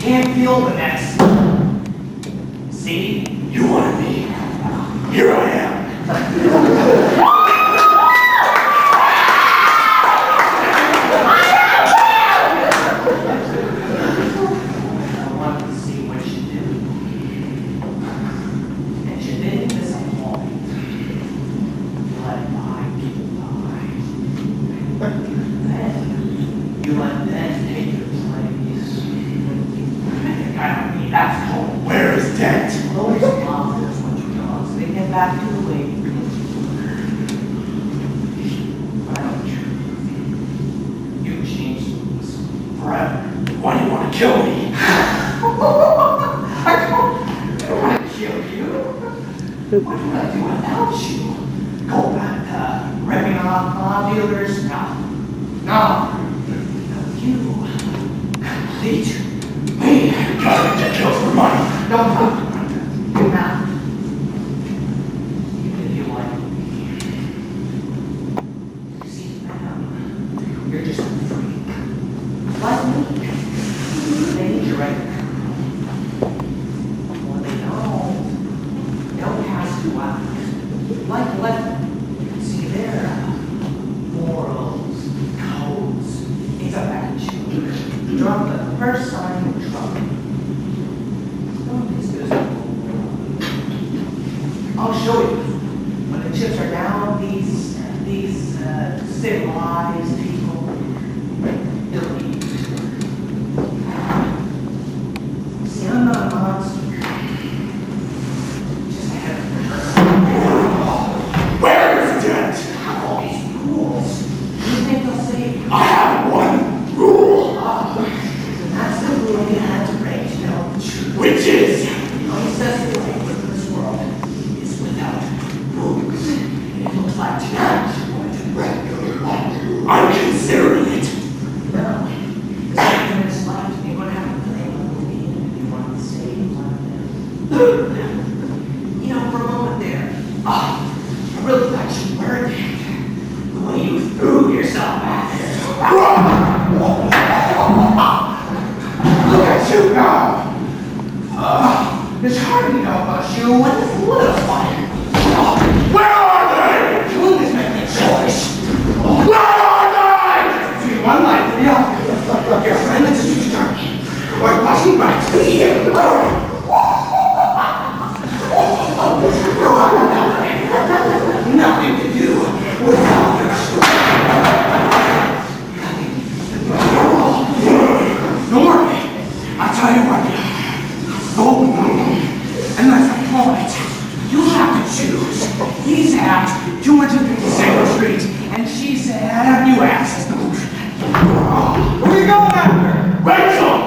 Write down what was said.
can't feel the next. See? You wanted me. Here I am. I wanted to see what you do. And you didn't disappoint. You let 5 people die. Then you let them take your place. I don't need that home. Where is Dent? Those monsters want you dogs. They get back to the way you But I don't care. You changed things forever. Why do you want to kill me? I don't want to kill you. What would I do without you? Go back to ripping off law dealers? No. No. You complete me. Gotta get killed for money. Don't talk. You're not. Even if you like me. See, now, you're just a freak. Like me. They need you right now. Well, they don't pass you out. Like let them. See, their morals, codes, it's about you. Drop the first sign of trouble. I'll show you. When the chips are down, these civilized people, they'll leave. See, I'm not a monster. Just a head of Where is Dent? I have all these rules. You think they'll save you? I have one rule. And that's the rule you had to break to know the truth. Which is? The necessity of this world is without rules. It looks like tonight you're going to break your law. I'm considering it. No. There's in this life, you're going to have to play a movie if you want to save one of them. You know, for a moment there, I really thought you were dead. The way you threw yourself out there. Look at you now. It's hard to know about you when it's little fire. Where are they? You just make a choice. Where are they? Between one life and the other. Your friend is a journey. We're passing back to here. Nothing to do without your Don't worry. I'll tell you what. And that's the point. You have to choose. He's at 252nd Street, and she's at Avenue X. Where are you going after? Rachel!